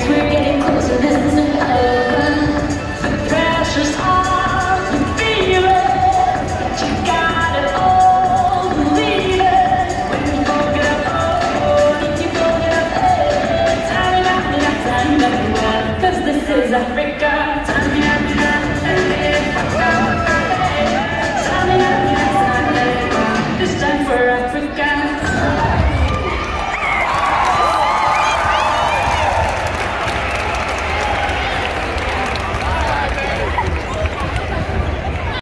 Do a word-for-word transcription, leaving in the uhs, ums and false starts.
we're getting closer, this isn't over. The pressure's on, you feel it, but you got it all, believe it. When you broke it up, oh, if you broke it up, hey, time it up, time everywhere, 'cause this is Africa.